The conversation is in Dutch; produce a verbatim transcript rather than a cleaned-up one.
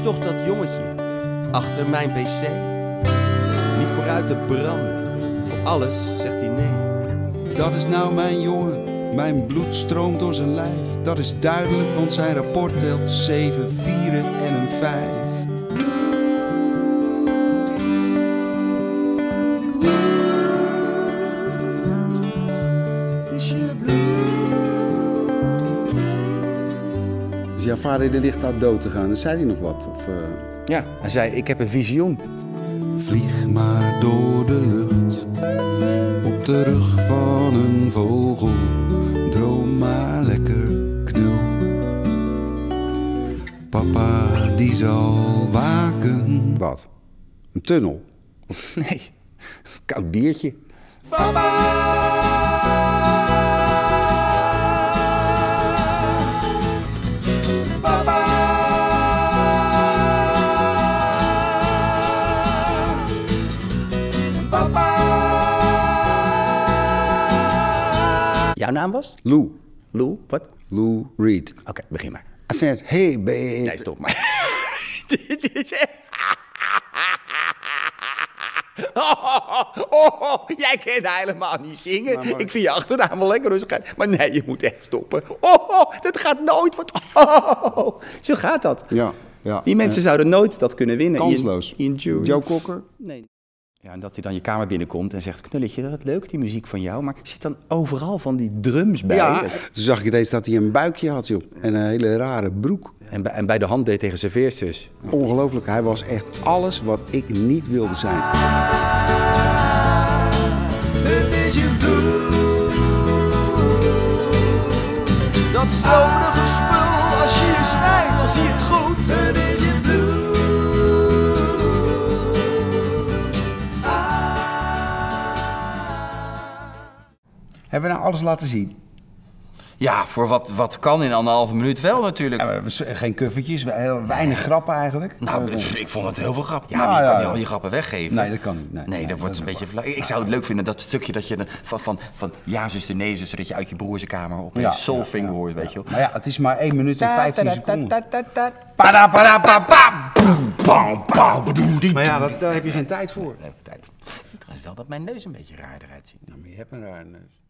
toch dat jongetje achter mijn pc? Niet vooruit te branden, op alles zegt hij nee. Dat is nou mijn jongen, mijn bloed stroomt door zijn lijf. Dat is duidelijk, want zijn rapport telt zeven vieren en een vijf. Dus jouw vader die ligt daar dood te gaan, dan zei hij nog wat? Of, uh... Ja, hij zei, ik heb een visioen. Vlieg maar door de lucht, op de rug van een vogel. Droom maar lekker, knul. Papa die zal waken. Wat? Een tunnel? Nee, koud biertje. Papa! Jouw naam was? Lou. Lou, wat? Lou Reed. Oké, okay, begin maar. I said, hey babe. Nee, stop maar. Dit is echt... Oh, oh, oh, jij kent helemaal niet zingen. Maar, maar... Ik vind je achternaam wel lekker rustig. Maar nee, je moet echt stoppen. Oh, oh dat gaat nooit. Wat... Oh, zo gaat dat. Ja, ja. Die mensen uh, zouden nooit dat kunnen winnen. Kansloos. Ian, Ian Joe Cocker? Nee. Ja, en dat hij dan je kamer binnenkomt en zegt... Knulletje, wat leuk die muziek van jou. Maar er zit dan overal van die drums bij. Ja, toen zag ik ineens dat hij een buikje had, joh. En een hele rare broek. En bij, en bij de hand deed tegen zijn veersters. Ongelooflijk, hij was echt alles wat ik niet wilde zijn. Het is je bloed. Dat stromerige spul, als je je snijdt, dan zie je het goed. Het is je bloed. Hebben we nou alles laten zien? Ja, voor wat, wat kan in anderhalve minuut wel natuurlijk. Ja, geen kuffertjes, weinig grappen eigenlijk. Nou, ik vond het heel veel grap. Ja, nou, maar je ja, kan niet ja. al je grappen weggeven. Nee, dat kan niet. Nee, nee, nee dat wordt dat een beetje... Vla... Ik zou het leuk vinden, dat stukje dat je van, van, van ja zuster, nee zuster, dat je uit je broers kamer op een ja, soulfinger ja, ja, hoort, weet ja. je wel. Maar ja, het is maar één minuut en vijftien seconden. Pada, pada, pa, pa. Maar ja, dat, daar heb je geen tijd voor. Trouwens wel dat mijn neus een beetje raar eruit ziet. Nou, maar je hebt een rare neus.